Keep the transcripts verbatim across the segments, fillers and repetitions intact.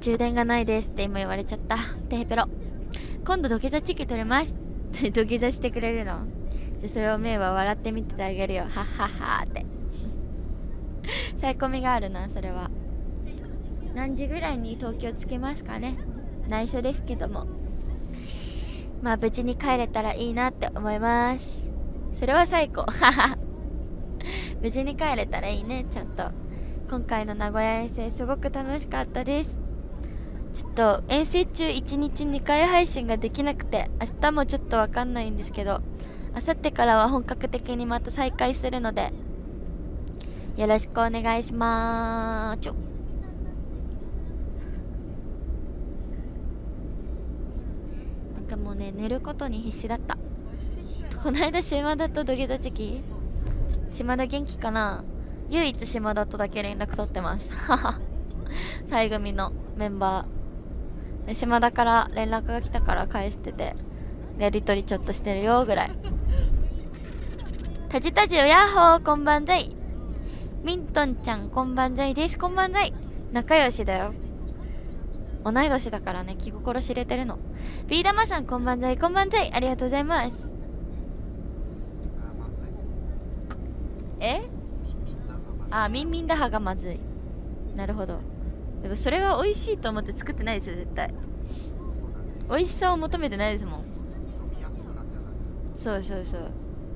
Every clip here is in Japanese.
充電がないですって今言われちゃった。テーペロ。今度土下座チキ取れますって土下座してくれるの？じゃそれを目は笑って見ててあげるよ。はっはっはーってサイコミがあるな、それは。何時ぐらいに東京着きますかね。内緒ですけども、まあ無事に帰れたらいいなって思います。それは最高無事に帰れたらいいね。ちゃんと今回の名古屋遠征すごく楽しかったです。ちょっと遠征中いちにちにかい配信ができなくて、明日もちょっとわかんないんですけど、明後日からは本格的にまた再開するのでよろしくお願いしまーす。ちょなんかもうね、寝ることに必死だった。この間島田と土下座チキ、島田元気かな。唯一島田とだけ連絡取ってます再組のメンバーで島田から連絡が来たから返してて、やりとりちょっとしてるよぐらい。タジタジおやっほー、こんばんざい。ミントンちゃんこんばんざいです。こんばんざい。仲良しだよ、同い年だからね、気心知れてるの。ビー玉さんこんばんざい。こんばんざい、ありがとうございます。えあ、ミンミンダハがまずい。なるほど。でもそれは美味しいと思って作ってないですよ絶対。美味しさを求めてないですもん。そうそうそう。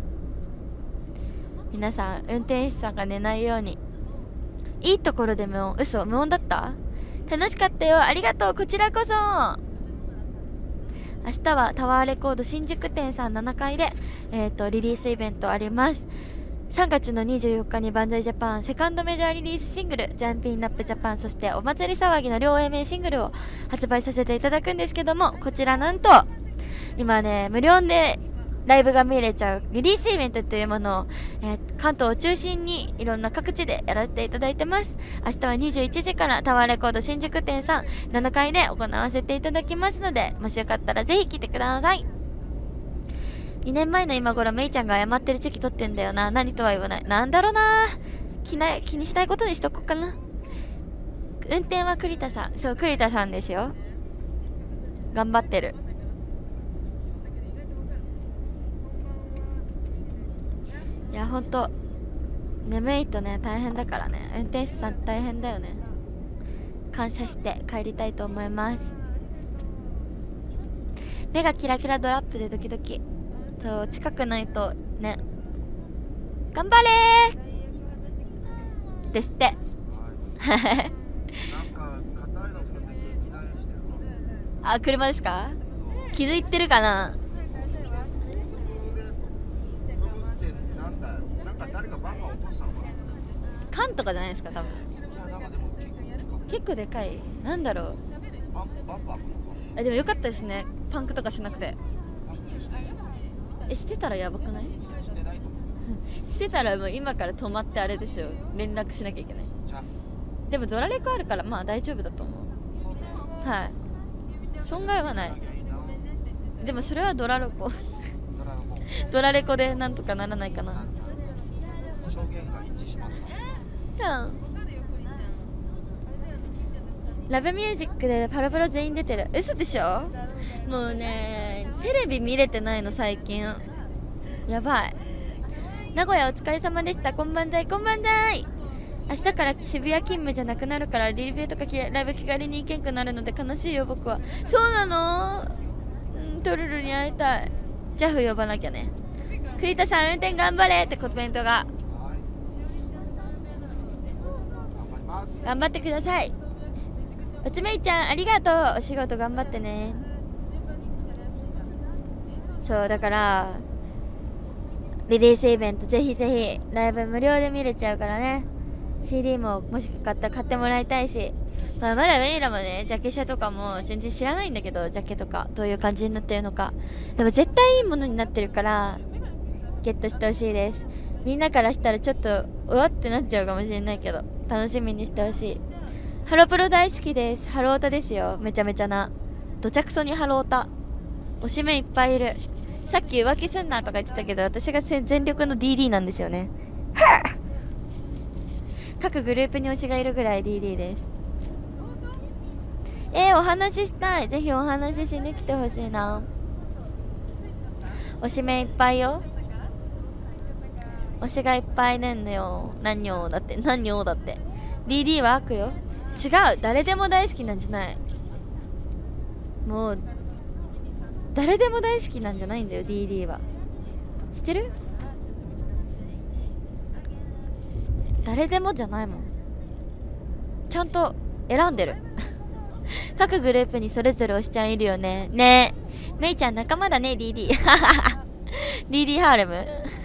皆さん運転手さんが寝ないように。いいところで無音。嘘、無音だった。楽しかったよ、ありがとう。こちらこそ。明日はタワーレコード新宿店さんななかいで、えっとリリースイベントあります。さんがつのにじゅうよっかにバンザイジャパンセカンドメジャーリリースシングルジャンピンナップジャパン、そしてお祭り騒ぎの両 A 面シングルを発売させていただくんですけども、こちらなんと今ね無料でライブが見れちゃうリリースイベントというものを、えー、関東を中心にいろんな各地でやらせていただいてます。明日はにじゅういちじからタワーレコード新宿店さんななかいで行わせていただきますので、もしよかったらぜひ来てください。にねんまえの今頃メイちゃんが謝ってるチェキ取ってんだよな。何とは言わない。なんだろうな、気な気にしないことにしとこうかな。運転は栗田さん。そう、栗田さんですよ。頑張ってる。いやほんと眠いとね大変だからね、運転手さん大変だよね。感謝して帰りたいと思います。目がキラキラドラップでドキドキ。そう、近くないとね。頑張れーですってあ、車ですか。気づいてるかな。缶とかじゃないですか多分。結構でかい。なんだろう。あ、でもよかったですね、パンクとかしなくて。え、してたらやばくないしてたらもう今から止まってあれですよ、連絡しなきゃいけない。でもドラレコあるからまあ大丈夫だと思う。はい、損害はない。でもそれはドラレコドラレコでなんとかならないかな。ラブミュージックでパラプロ全員出てる。嘘でしょ。もうねテレビ見れてないの最近。やばい。名古屋お疲れ様でした。こんばんざい。こんばんざい。明日から渋谷勤務じゃなくなるからリリビューとかライブ気軽に行けんくなるので悲しいよ僕は。そうなの。うん、トルルに会いたい。ジャフ呼ばなきゃね。栗田さん運転頑張れってコメントが。頑張ってください。おつめいちゃんありがとう。お仕事頑張ってね。そうだからリリースイベントぜひぜひライブ無料で見れちゃうからね。 シーディー ももしかったら買ってもらいたいし、まあ、まだメイラもねジャケ写とかも全然知らないんだけど、ジャケとかどういう感じになってるのか。でも絶対いいものになってるからゲットしてほしいです。みんなからしたらちょっとうわってなっちゃうかもしれないけど楽しみにしてほしい。ハロプロ大好きです。ハロータですよ。めちゃめちゃなどちゃくそにハロータ推しメンいっぱいいる。さっき浮気すんなとか言ってたけど私が全力の ディーディー なんですよね。はぁ各グループに推しがいるぐらい ディーディー です。 えー、お話ししたい。ぜひお話ししに来てほしいな。推しメンいっぱいよ。推しがいっぱいねんのよ。何よだって、何よだって。ディーディー は悪よ。違う、誰でも大好きなんじゃない。もう誰でも大好きなんじゃないんだよ ディーディー は。知ってる？誰でもじゃないもん。ちゃんと選んでる各グループにそれぞれ推しちゃんいるよね。ねえ、めいちゃん仲間だね ディーディー ディーディー ハーレム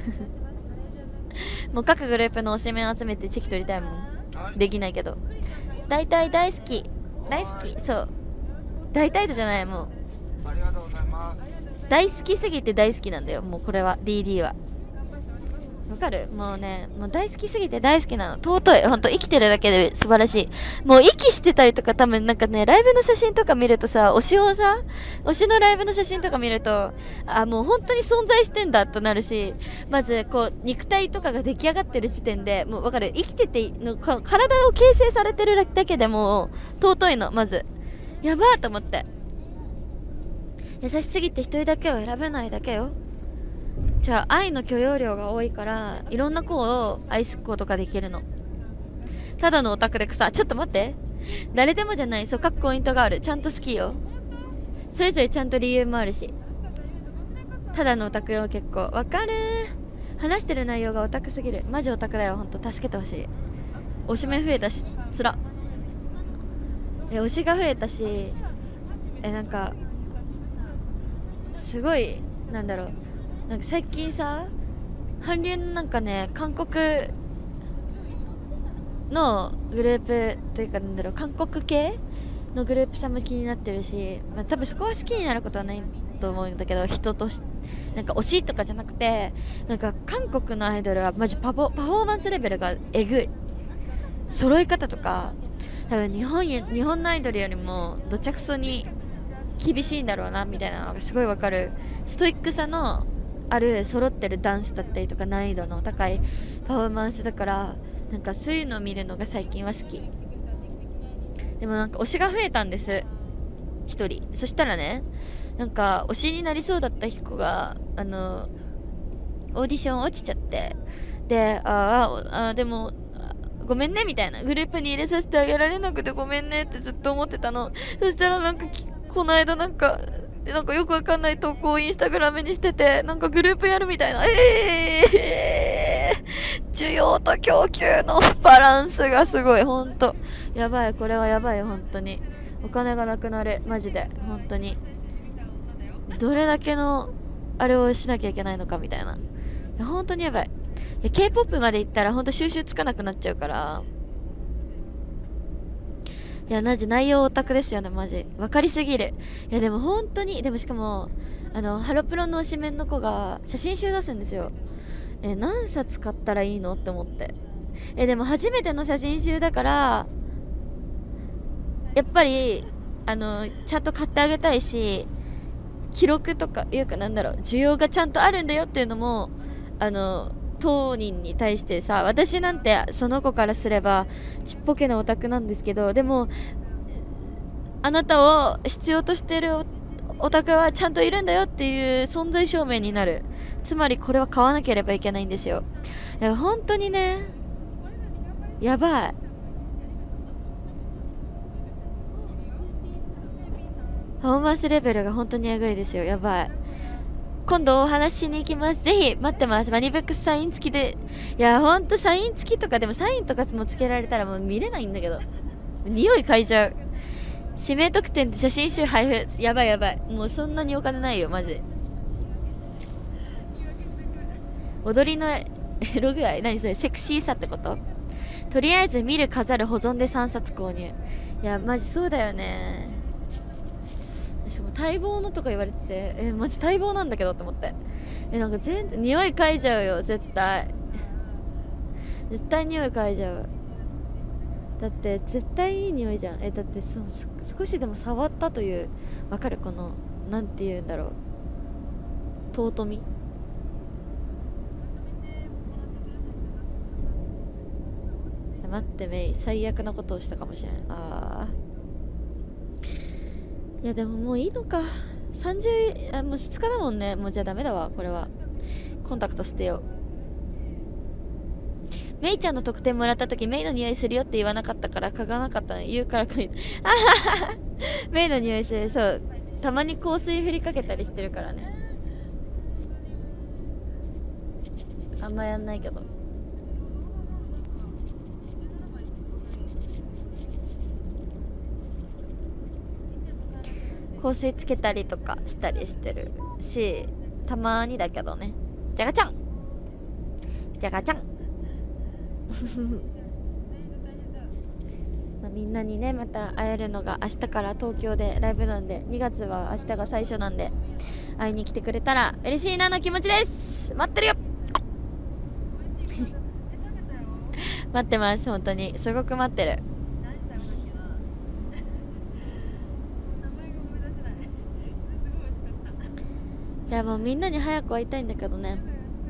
もう各グループの推しメン集めてチェキ取りたいもん。できないけど大体大好き大好き。そう大体とじゃない、もうありがとうございます。 大好きすぎて大好きなんだよ。もうこれは ディーディー はわかる。もうね、もう大好きすぎて大好きなの。尊い。ほんと生きてるだけで素晴らしい。もう息してたりとか、多分なんかね、ライブの写真とか見るとさ、推しをさ、推しのライブの写真とか見ると、あ、もう本当に存在してんだとなるし、まずこう肉体とかが出来上がってる時点でもうわかる。生きててのか体を形成されてるだけでも尊いの。まずやばーと思って。優しすぎて一人だけを選べないだけよ。じゃあ愛の許容量が多いからいろんな子を愛すことができるの。ただのオタクで草。ちょっと待って、誰でもじゃない。そう、各ポイントがある。ちゃんと好きよ。それぞれちゃんと理由もあるし。ただのオタクよ。結構わかる。話してる内容がオタクすぎる。マジオタクだよ。ほんと助けてほしい。推しメン増えたしつら。え推しが増えたし、えなんかすごいなんだろう、なんか最近さ、韓流のなんかね、韓国のグループというかなんだろう、韓国系のグループさんも気になってるし、まあ、多分そこは好きになることはないと思うんだけど、人としなんか推しとかじゃなくて、なんか韓国のアイドルはマジパフォ、パフォーマンスレベルがえぐい。揃い方とか多分日本日本のアイドルよりもどちゃくそに厳しいんだろうなみたいなのがすごいわかる。ストイックさのある揃ってるダンスだったりとか難易度の高いパフォーマンスだから、なんかそういうのを見るのが最近は好き。でもなんか推しが増えたんです一人。そしたらね、なんか推しになりそうだった子があのオーディション落ちちゃって、でああでもごめんねみたいな、グループに入れさせてあげられなくてごめんねってずっと思ってたの。そしたらなんかこの間なんかなんかよくわかんない投稿をインスタグラムにしてて、なんかグループやるみたいな。えー、需要と供給のバランスがすごい。ほんとやばい。これはやばい。本当にお金がなくなる。マジで本当にどれだけのあれをしなきゃいけないのかみたいな。本当にやばい。いや K-ポップ まで行ったら本当収集つかなくなっちゃうから。いやマジ内容オタクですよね。マジ分かりすぎる。いやでも本当に、でもしかもあのハロプロの推しメンの子が写真集出すんですよ。え何冊買ったらいいのって思って。えでも初めての写真集だからやっぱりあのちゃんと買ってあげたいし、記録とかいうかなんだろう、需要がちゃんとあるんだよっていうのもあの当人に対してさ、私なんてその子からすればちっぽけなオタクなんですけど、でもあなたを必要としてるオタクはちゃんといるんだよっていう存在証明になる。つまりこれは買わなければいけないんですよ。いや本当にね、やばい。パフォーマンスレベルが本当にえぐいですよ。やばい。今度お話ししに行きます。ぜひ待ってます。マニブックスサイン付きで。いやほんとサイン付きとか、でもサインとかも付けられたらもう見れないんだけど、匂い嗅いじゃう。指名特典で写真集配布。やばいやばい。もうそんなにお金ないよマジ。踊りのエロ具合、何それ、セクシーさってこと。とりあえず見る飾る保存でさんさつ購入。いやマジそうだよね。しかも待望のとか言われてて、えマジ待望なんだけどって思って。えなんか全然匂い嗅いじゃうよ絶対。絶対匂い嗅いじゃう。だって絶対いい匂いじゃん。えだってそ少しでも触ったという、わかる、このなんて言うんだろう、尊み。待ってメイ、最悪なことをしたかもしれん。あーいやでももういいのか。さんじゅうあもうしつかだもんね。もうじゃあダメだわこれは。コンタクト捨てよう。メイちゃんの得点もらった時メイの匂いするよって言わなかったから嗅がなかったの。言うからかいあははメイの匂いする。そう、たまに香水振りかけたりしてるからね。あんまやんないけど。香水つけたりとかしたりしてるし、たまにだけどね。じゃがちゃんじゃがちゃんまあみんなにねまた会えるのが明日から東京でライブなんで、にがつは明日が最初なんで会いに来てくれたら嬉しいなの気持ちです。待ってるよ待ってます。本当にすごく待ってる。いやもうみんなに早く会いたいんだけどね。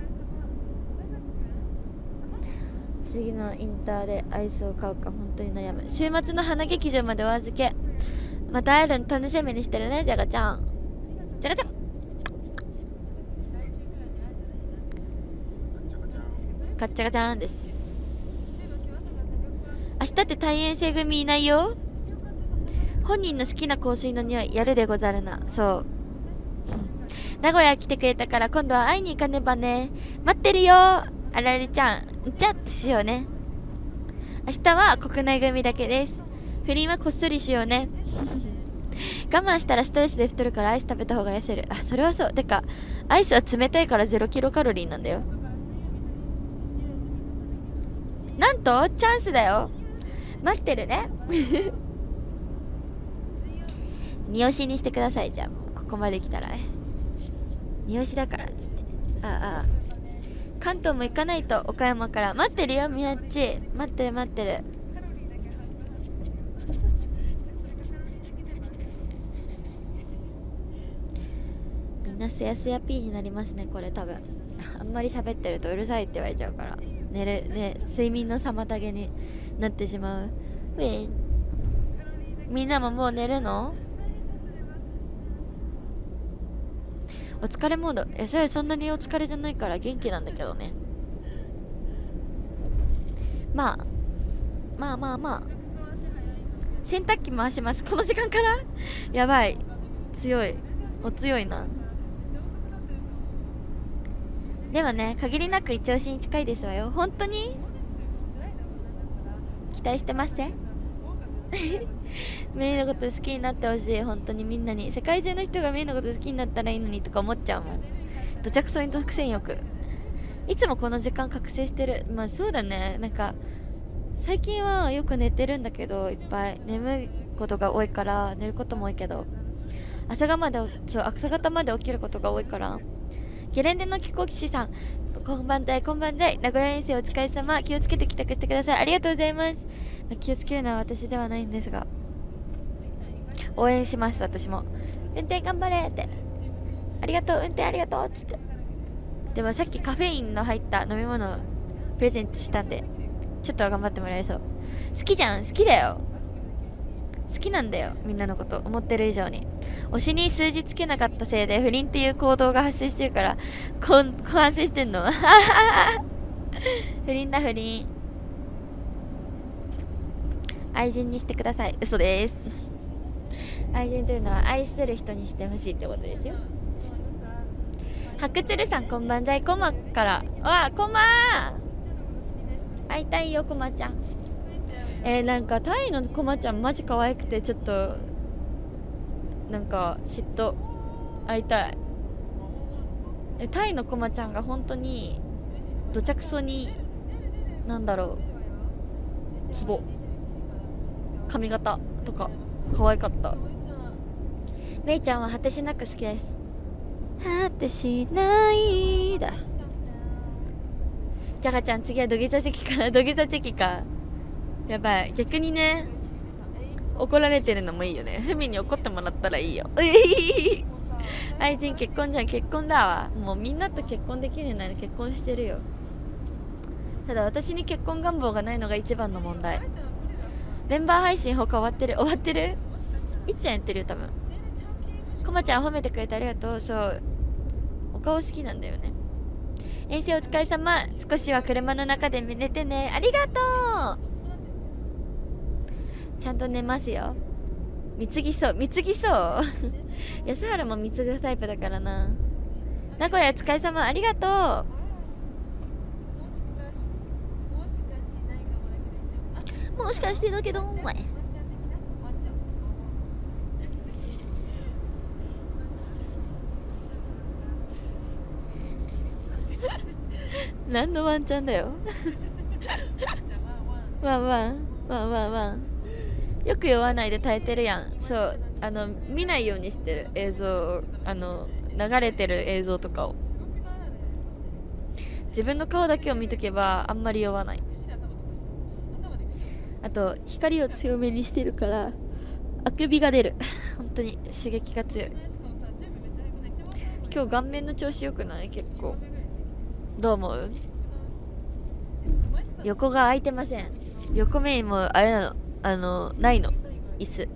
次のインターでアイスを買うか本当に悩む。週末の花劇場までお預け。また会えるの楽しみにしてるね。じゃがちゃんじゃがちゃんガッチャガチャンです。明日って退園生組いないよ。本人の好きな香水の匂いやるでござるな。そう名古屋来てくれたから今度は会いに行かねばね。待ってるよあられちゃん。じゃってしようね。明日は国内組だけです。不倫はこっそりしようね我慢したらストレスで太るからアイス食べた方が痩せる。あ、それはそう。てかアイスは冷たいからゼロキロカロリーなんだよ。なんとチャンスだよ。待ってるね二押しにしてください。じゃあもうここまで来たらね二押しだからっつって。あああ関東も行かないと。岡山から待ってるよ。みやっち待ってる待ってる。みんなすやすや P になりますねこれ多分。あんまり喋ってるとうるさいって言われちゃうから寝るね、睡眠の妨げになってしまう。ウィンみんなももう寝るの？お疲れモード。え、それそんなにお疲れじゃないから元気なんだけどね。まあまあまあまあ洗濯機回します。この時間からやばい。強い。お強いな。でもね、限りなく一押しに近いですわよ。本当に期待してますねメイのこと好きになってほしい。本当にみんなに。世界中の人がメイのこと好きになったらいいのにとか思っちゃうもん。どちゃくそに独占欲。いつもこの時間覚醒してる。まあそうだね。なんか最近はよく寝てるんだけど、いっぱい眠いことが多いから寝ることも多いけど、朝がまでそう朝方まで起きることが多いから。ゲレンデの気候騎士さん、こんばんだいこんばんだい。名古屋遠征お疲れ様。気をつけて帰宅してください。ありがとうございます。まあ、気をつけるのは私ではないんですが応援します。私も運転頑張れって、ありがとう運転ありがとうっつって。でもさっきカフェインの入った飲み物をプレゼントしたんでちょっとは頑張ってもらえそう。好きじゃん。好きだよ。好きなんだよみんなのこと思ってる以上に。推しに数字つけなかったせいで不倫っていう行動が発生してるからこん反省してんの不倫だ不倫。愛人にしてください。嘘です愛人というのは愛する人にしてほしいってことですよ。白鶴さんこんばんざい。コマからわコマ会いたいよコマちゃん。えー、なんかタイのコマちゃんマジ可愛くてちょっとなんか嫉妬。会いたい。えタイのコマちゃんが本当にどちゃくそになんだろうツボ髪型とか可愛かった。メイちゃんは果てしなく好きです。果てしないだ。ジャガちゃん次は土下座チェキか土下座チェキか。やばい。逆にね怒られてるのもいいよね。フミに怒ってもらったらいいよ愛人結婚じゃん。結婚だわ。もうみんなと結婚できるなら結婚してるよ。ただ私に結婚願望がないのが一番の問題。メンバー配信他終わってる終わってるいっちゃんやってるよ多分。 まちゃん褒めてくれてありがとう。そう、お顔好きなんだよね。遠征お疲れ様。少しは車の中で寝てね。ありがとう。ちゃんと寝ますよ。貢ぎそう貢ぎそう安原も貢ぐタイプだからな。名古屋お疲れ様。ありがとう。もしかしてだけどお前何のワンチャンだよワンワンワンワンワン。よく酔わないで耐えてるやん。そう、あの見ないようにしてる映像を、あの流れてる映像とかを。自分の顔だけを見とけばあんまり酔わない。あと光を強めにしてるからあくびが出る本当に刺激が強い。今日顔面の調子良くない？結構。どう思う？横が空いてません。横面もあれなの、あのないの椅子。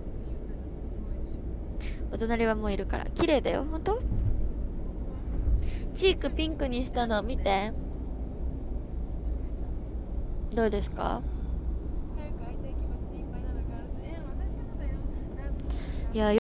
お隣はもういるから綺麗だよ。本当？チークピンクにしたの見て。どうですか？いや